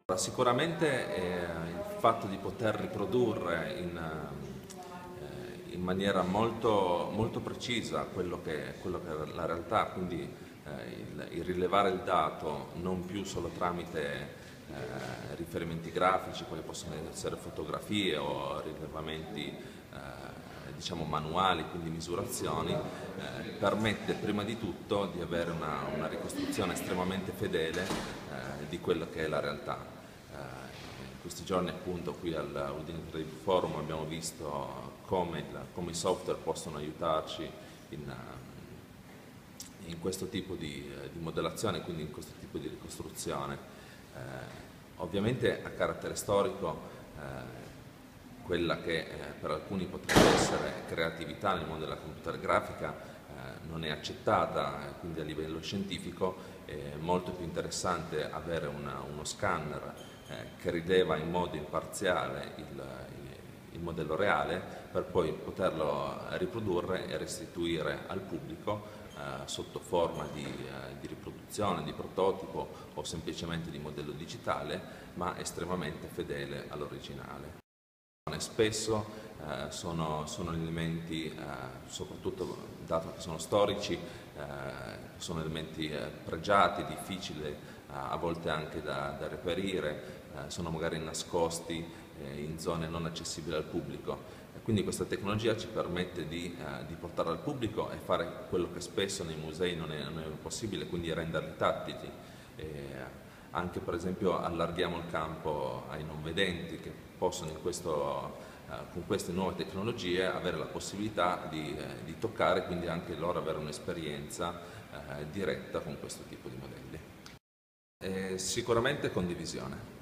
Sicuramente il fatto di poter riprodurre in maniera molto precisa quello che è la realtà, quindi il rilevare il dato non più solo tramite riferimenti grafici, quali possono essere fotografie o rilevamenti diciamo manuali, quindi misurazioni, permette prima di tutto di avere una ricostruzione estremamente fedele di quello che è la realtà. In questi giorni appunto qui al Udine Trade Forum abbiamo visto come i software possono aiutarci in questo tipo di modellazione, quindi in questo tipo di ricostruzione. Ovviamente a carattere storico quella che per alcuni potrebbe essere creatività nel mondo della computer grafica non è accettata, quindi a livello scientifico è molto più interessante avere uno scanner che rileva in modo imparziale il modello reale per poi poterlo riprodurre e restituire al pubblico sotto forma di riproduzione, di prototipo o semplicemente di modello digitale, ma estremamente fedele all'originale. Spesso sono elementi, soprattutto dato che sono storici, sono elementi pregiati, difficili a volte anche da reperire, sono magari nascosti in zone non accessibili al pubblico. Quindi questa tecnologia ci permette di portarla al pubblico e fare quello che spesso nei musei non è possibile, quindi renderli tattili. Anche per esempio allarghiamo il campo ai non vedenti che possono con queste nuove tecnologie avere la possibilità di toccare e quindi anche loro avere un'esperienza diretta con questo tipo di modelli. Sicuramente condivisione.